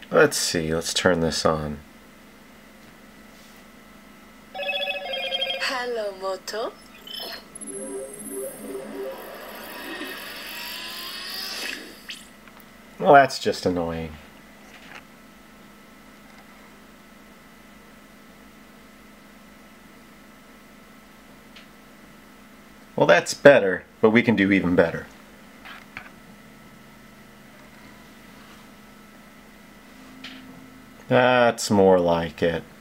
Let's see, let's turn this on. Hello, Moto. Well, that's just annoying. Well, that's better, but we can do even better. That's more like it.